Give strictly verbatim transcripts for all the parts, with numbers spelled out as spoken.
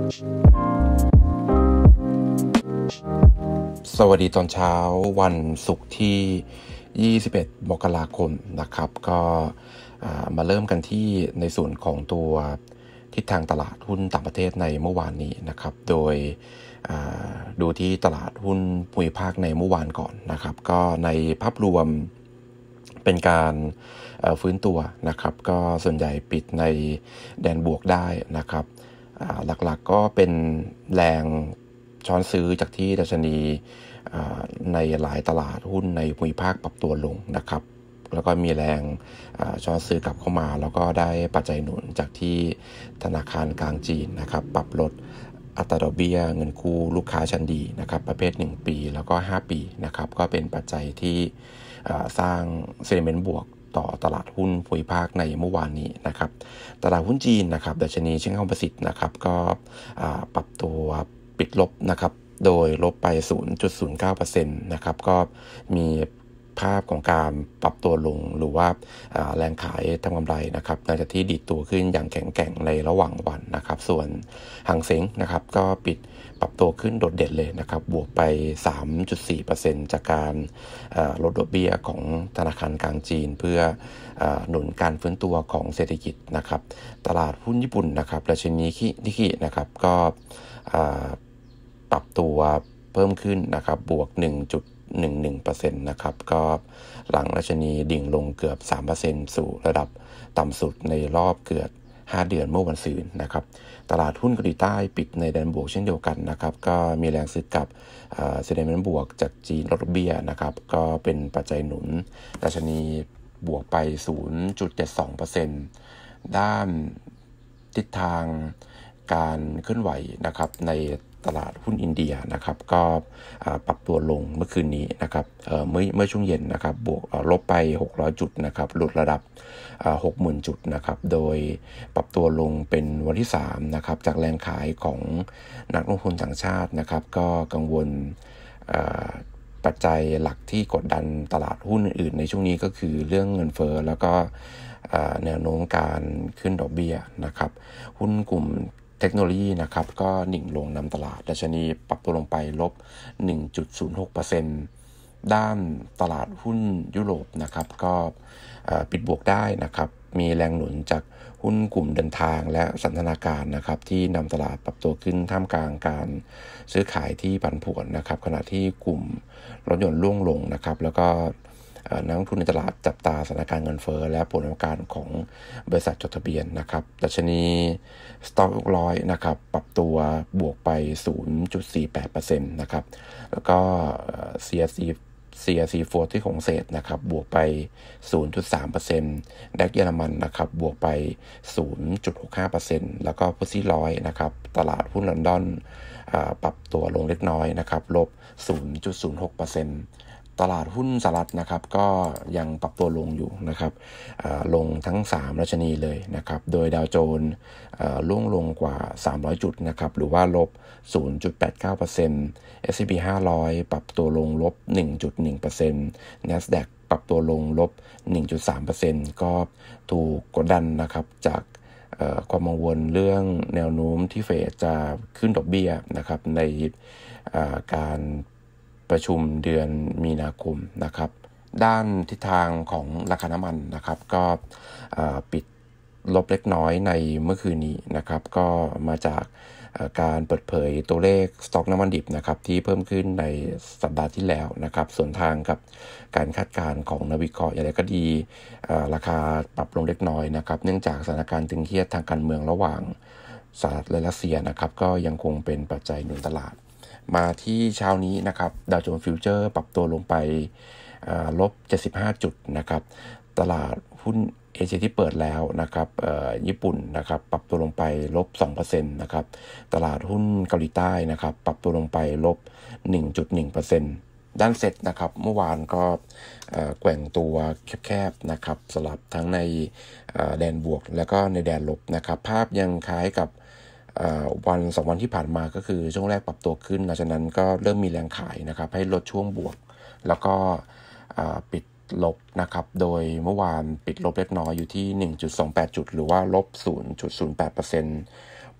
สวัสดีตอนเช้าวันศุกร์ที่ยี่สิบเอ็ดมกราคมนะครับก็มาเริ่มกันที่ในส่วนของตัวทิศทางตลาดหุ้นต่างประเทศในเมื่อวานนี้นะครับโดยดูที่ตลาดหุ้นภูมิภาคในเมื่อวานก่อนนะครับก็ในภาพรวมเป็นการฟื้นตัวนะครับก็ส่วนใหญ่ปิดในแดนบวกได้นะครับหลักๆก็เป็นแรงช้อนซื้อจากที่ดัชนีในหลายตลาดหุ้นในภูมิภาคปรับตัวลงนะครับแล้วก็มีแรงช้อนซื้อกลับเข้ามาแล้วก็ได้ปัจจัยหนุนจากที่ธนาคารกลางจีนนะครับปรับลดอัตราดอกเบี้ยเงินกู้ลูกค้าชั้นดีนะครับประเภทหนึ่งปีแล้วก็ห้าปีนะครับก็เป็นปัจจัยที่สร้างเซนิเมนต์บวกต่อตลาดหุ้นภูมิภาคในเมื่อวานนี้นะครับตลาดหุ้นจีนนะครับดัชนีเซี่ยงไฮ้คอมโพสิตนะครับก็ปรับตัวปิดลบนะครับโดยลบไป ศูนย์จุดศูนย์เก้าเปอร์เซ็นต์ นะครับก็มีภาพของการปรับตัวลงหรือว่าแรงขายทำกำไรนะครับหลังจากที่ดีดตัวขึ้นอย่างแข็งแกร่งในระหว่างวันนะครับส่วนหางเส็งนะครับก็ปิดปรับตัวขึ้นโดดเด่นเลยนะครับบวกไป สามจุดสี่เปอร์เซ็นต์ จากการลดดอกเบี้ยของธนาคารกลางจีนเพื่อหนุนการฟื้นตัวของเศรษฐกิจนะครับตลาดหุ้นญี่ปุ่นนะครับดัชนีนิกเกอินะครับก็ปรับตัวเพิ่มขึ้นนะครับบวก หนึ่งจุดหนึ่งหนึ่งเปอร์เซ็นต์ นะครับก็หลังดัชนีดิ่งลงเกือบ สามเปอร์เซ็นต์ สู่ระดับต่ำสุดในรอบเกือบห้าเดือนเมื่อวันศุกร์นะครับตลาดหุ้นเกาหลีใต้ปิดในแดนบวกเช่นเดียวกันนะครับก็มีแรงซื้อกลับเซนิเมนต์บวกจากจีนลดดอกเบี้ยนะครับก็เป็นปัจจัยหนุนดัชนีบวกไป ศูนย์จุดเจ็ดสองเปอร์เซ็นต์ ด้านทิศทางการเคลื่อนไหวนะครับในตลาดหุ้นอินเดียนะครับก็ปรับตัวลงเมื่อคืนนี้นะครับเอ่อเมื่อเมื่อช่วงเย็นนะครับบวกลบไปหกร้อยจุดนะครับหลุดระดับ หกหมื่น จุดนะครับโดยปรับตัวลงเป็นวันที่สามนะครับจากแรงขายของนักลงทุนต่างชาตินะครับก็กังวลปัจจัยหลักที่กดดันตลาดหุ้นอื่นๆในช่วงนี้ก็คือเรื่องเงินเฟ้อแล้วก็แนวโน้มการขึ้นดอกเบี้ยนะครับหุ้นกลุ่มเทคโนโลยีนะครับก็ดิ่งลงนำตลาดดัชนีปรับตัวลงไปลบ หนึ่งจุดศูนย์หกเปอร์เซ็นต์ ด้านตลาดหุ้นยุโรปนะครับก็ปิดบวกได้นะครับมีแรงหนุนจากหุ้นกลุ่มเดินทางและสันทนาการนะครับที่นำตลาดปรับตัวขึ้นท่ามกลางการซื้อขายที่ผันผวนนะครับขณะที่กลุ่มรถยนต์ร่วงลงนะครับแล้วก็นักลงทุนในตลาดจับตาสถานการณ์เงินเฟ้อและผลประกอบการของบริษัทจดทะเบียนนะครับดัชนีสต็อกหกร้อยนะครับปรับตัวบวกไป ศูนย์จุดสี่แปดเปอร์เซ็นต์ นะครับแล้วก็ ซี เอส อี ซี เอส อี สี่สิบของเศษนะครับบวกไป ศูนย์จุดสามเปอร์เซ็นต์ แดกเยอรมันนะครับบวกไป ศูนย์จุดหกห้าเปอร์เซ็นต์ แล้วก็ฟุตซี่ร้อยนะครับตลาดหุ้นลอนดอนปรับตัวลงเล็กน้อยนะครับลบ ศูนย์จุดศูนย์หกเปอร์เซ็นต์ตลาดหุ้นสหรัฐนะครับก็ยังปรับตัวลงอยู่นะครับลงทั้งสามดัชนีเลยนะครับโดยดาวโจนส์ล่วงลงกว่าสามร้อยจุดนะครับหรือว่าลบ ศูนย์จุดแปดเก้าเปอร์เซ็นต์ เอส แอนด์ พี ห้าร้อยปรับตัวลงลบ หนึ่งจุดหนึ่งเปอร์เซ็นต์ NASDAQ ปรับตัวลงลบ หนึ่งจุดสามเปอร์เซ็นต์ ก็ถูกกดดันนะครับจากความกังวลเรื่องแนวโน้มที่เฟดจะขึ้นดอกเบี้ยนะครับในการประชุมเดือนมีนาคมนะครับด้านทิศทางของราคาน้ำมันนะครับก็ปิดลบเล็กน้อยในเมื่อคืนนี้นะครับก็มาจากการเปิดเผยตัวเลขสต็อกน้ำมันดิบนะครับที่เพิ่มขึ้นในสัปดาห์ที่แล้วนะครับส่วนทางกับการคาดการณ์ของนักวิเคราะห์อย่างไรก็ดีราคาปรับลงเล็กน้อยนะครับเนื่องจากสถานการณ์ตึงเครียดทางการเมืองระหว่างสหรัฐและรัสเซียนะครับก็ยังคงเป็นปัจจัยหนุนตลาดมาที่เช้านี้นะครับดาวโจนส์ฟิวเจอร์ปรับตัวลงไปลบเจ็ดสิบห้าจุดนะครับตลาดหุ้นเอเชียที่เปิดแล้วนะครับญี่ปุ่นนะครับปรับตัวลงไปลบ สองเปอร์เซ็นต์ นะครับตลาดหุ้นเกาหลีใต้นะครับปรับตัวลงไปลบ หนึ่งจุดหนึ่งเปอร์เซ็นต์ ด้านเซ็ตนะครับเมื่อวานก็แกว่งตัวแคบๆนะครับสลับทั้งในแดนบวกแล้วก็ในแดนลบนะครับภาพยังคล้ายกับวันสองวันที่ผ่านมาก็คือช่วงแรกปรับตัวขึ้นหลังจากนั้นก็เริ่มมีแรงขายนะครับให้ลดช่วงบวกแล้วก็ปิดลบนะครับโดยเมื่อวานปิดลบเล็กน้อยอยู่ที่ หนึ่งจุดสองแปด จุดหรือว่าลบ ศูนย์จุดศูนย์แปดเปอร์เซ็นต์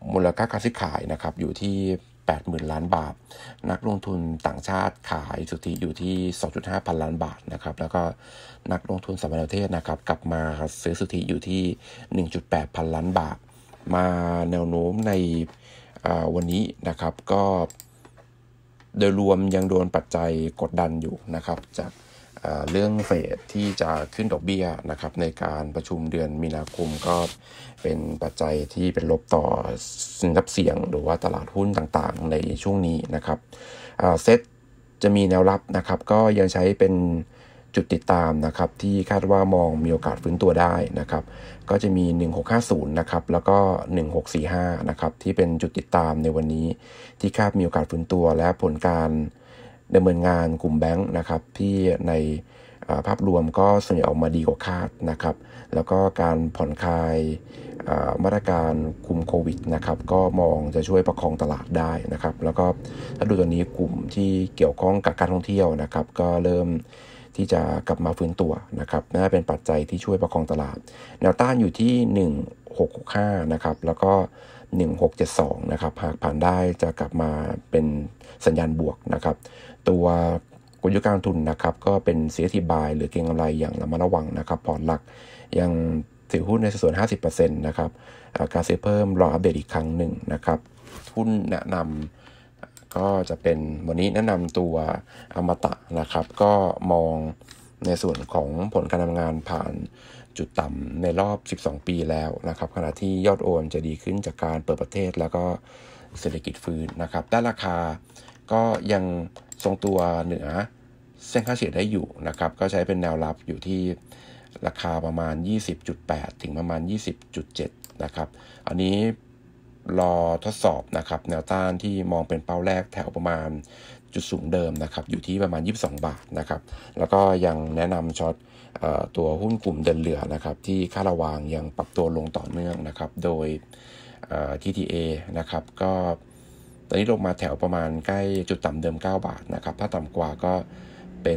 มูลค่าการซื้อขายนะครับอยู่ที่ แปดหมื่น ล้านบาทนักลงทุนต่างชาติขายสุทธิอยู่ที่ สองจุดห้า พันล้านบาทนะครับแล้วก็นักลงทุนสหประเทศนะครับกลับมาซื้อสุทธิอยู่ที่ หนึ่งจุดแปด พันล้านบาทมาแนวโน้มในวันนี้นะครับก็โดยรวมยังโดนปัจจัยกดดันอยู่นะครับจากเรื่องเฟดที่จะขึ้นดอกเบี้ยนะครับในการประชุมเดือนมีนาคมก็เป็นปัจจัยที่เป็นลบต่อสินทรัพย์เสี่ยงหรือว่าตลาดหุ้นต่างๆในช่วงนี้นะครับเซ็ตจะมีแนวรับนะครับก็ยังใช้เป็นจุดติดตามนะครับที่คาดว่ามองมีโอกาสฟื้นตัวได้นะครับก็จะมีหนึ่งพันหกร้อยห้าสิบนะครับแล้วก็หนึ่งพันหกร้อยสี่สิบห้านะครับที่เป็นจุดติดตามในวันนี้ที่คาดมีโอกาสฟื้นตัวและผลการดำเนินงานกลุ่มแบงค์นะครับที่ในภาพรวมก็ส่วนใหญ่ออกมาดีกว่าคาดนะครับแล้วก็การผ่อนคลายมาตรการคุมโควิดนะครับก็มองจะช่วยประคองตลาดได้นะครับแล้วก็ถ้าดูตัวนี้กลุ่มที่เกี่ยวข้องกับการท่องเที่ยวนะครับก็เริ่มที่จะกลับมาฟื้นตัวนะครับน่าเป็นปัจจัยที่ช่วยประคองตลาดแนวต้านอยู่ที่หนึ่งพันหกร้อยหกสิบห้านะครับแล้วก็หนึ่งพันหกร้อยเจ็ดสิบสองนะครับหากผ่านได้จะกลับมาเป็นสัญญาณบวกนะครับตัวกลยุทธ์การลงทุนนะครับก็เป็น ซี เอส ที buy หรือเก็งกำไรอย่างระมัดระวังนะครับพอร์ตหลักยังถือหุ้นในสัดส่วน ห้าสิบเปอร์เซ็นต์ นะครับการซื้อเพิ่มรออัปเดตอีกครั้งหนึ่งนะครับหุ้นแนะนำก็จะเป็นวันนี้แนะนำตัวอมตะนะครับก็มองในส่วนของผลการทำงานผ่านจุดต่ำในรอบสิบสองปีแล้วนะครับขณะที่ยอดโอนจะดีขึ้นจากการเปิดประเทศแล้วก็เศรษฐกิจฟื้นนะครับด้านราคาก็ยังทรงตัวเหนือเส้นค่าเฉลี่ยได้อยู่นะครับก็ใช้เป็นแนวรับอยู่ที่ราคาประมาณ ยี่สิบจุดแปด ถึงประมาณ ยี่สิบจุดเจ็ด นะครับอันนี้รอทดสอบนะครับแนวต้านที่มองเป็นเป้าแรกแถวประมาณจุดสูงเดิมนะครับอยู่ที่ประมาณยี่สิบสองบาทนะครับแล้วก็ยังแนะนำช็อตตัวหุ้นกลุ่มเดินเรือนะครับที่ค่าระวางยังปรับตัวลงต่อเนื่องนะครับโดย ที ที เอ นะครับก็ตอนนี้ลงมาแถวประมาณใกล้จุดต่ำเดิมเก้าบาทนะครับถ้าต่ำกว่าก็เป็น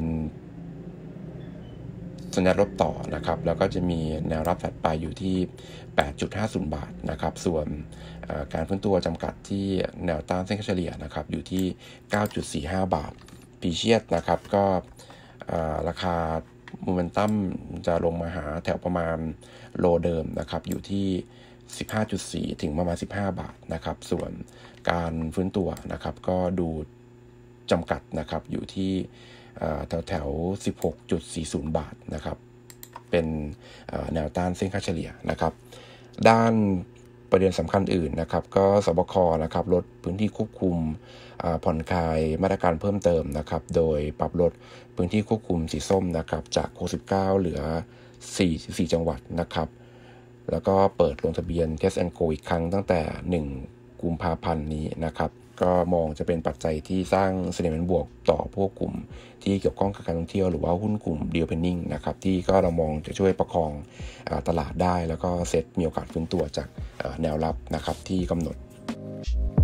สัญญาณลบต่อนะครับแล้วก็จะมีแนวรับถัดไปอยู่ที่ แปดจุดห้าศูนย์บาทนะครับส่วนการฟื้นตัวจำกัดที่แนวต้านเส้นค่าเฉลี่ยนะครับอยู่ที่ เก้าจุดสี่ห้าบาทพีเชียสนะครับก็ราคาโมเมนตัมจะลงมาหาแถวประมาณโลเดิมนะครับอยู่ที่ สิบห้าจุดสี่ ถึงประมาณสิบห้าบาทนะครับส่วนการฟื้นตัวนะครับก็ดูจำกัดนะครับอยู่ที่แถวแถว สิบหกจุดสี่ศูนย์บาทนะครับเป็นแนวต้านเส้นค่าเฉลี่ยนะครับด้านประเด็นสำคัญอื่นนะครับก็สบคนะครับลดพื้นที่ควบคุมผ่อนคลายมาตรการเพิ่มเติมนะครับโดยปรับลดพื้นที่ควบคุมสีส้มนะครับจากหกสิบเก้าเหลือสี่สิบสี่จังหวัดนะครับแล้วก็เปิดลงทะเบียน Test and Go อีกครั้งตั้งแต่หนึ่งกุมภาพันธ์นี้นะครับก็มองจะเป็นปัจจัยที่สร้างเสน่ห์บวกต่อพวกกลุ่มที่เกี่ยวข้องกับการท่องเที่ยวหรือว่าหุ้นกลุ่ม Deepening นะครับที่ก็เรามองจะช่วยประคองตลาดได้แล้วก็เซ็ตมีโอกาสฟื้นตัวจากแนวรับนะครับที่กำหนด